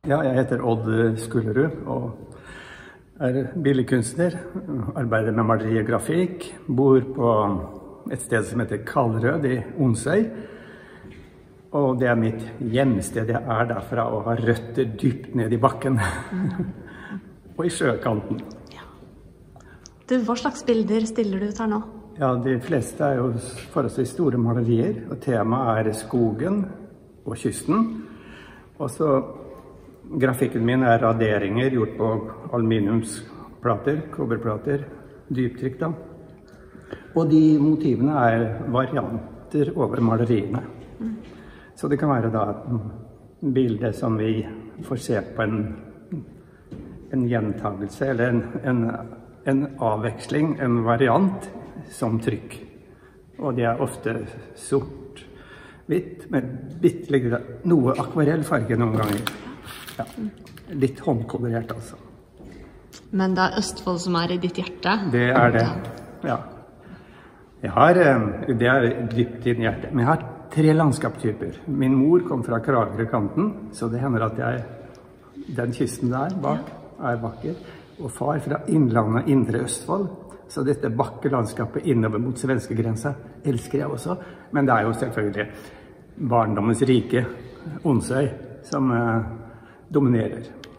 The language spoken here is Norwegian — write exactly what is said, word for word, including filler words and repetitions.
Ja, jeg heter Odd Skullerud og er billedkunstner, arbeider med maleri og grafikk, bor på et sted som heter Kalrød i Onsøy, og det er mitt hjemsted. Jeg er derfra og har røtter dypt ned i bakken, og i sjøkanten. Ja. Du, hva slags bilder stiller du ut her nå? Ja, de fleste er jo forholdsvis store malerier, og temaet er skogen og kysten, og så grafikken min er raderinger gjort på aluminiumsplater, kobberplater, dyptrykk da. Og de motivene er varianter over maleriene. Mm. Så det kan være da et bilde som vi får se på en, en gjentagelse, eller en, en, en avveksling, en variant som trykk. Og det er ofte sort-hvitt, med bitte noe akvarellfarge noen ganger. Ja, litt håndkolorert altså. Men det er Østfold som er i ditt hjerte? Det er det, ja. Jeg har, det er dypt i din hjerte, men jeg har tre landskapstyper. Min mor kom fra Kragerø-kanten, så det hender at jeg, den kysten der bak er vakker. Og far fra Innlandet, Indre Østfold, så dette bakke landskapet innover mot svenskegrensa elsker jeg også. Men det er jo selvfølgelig barndommens rike, Onsøy, som dominerer.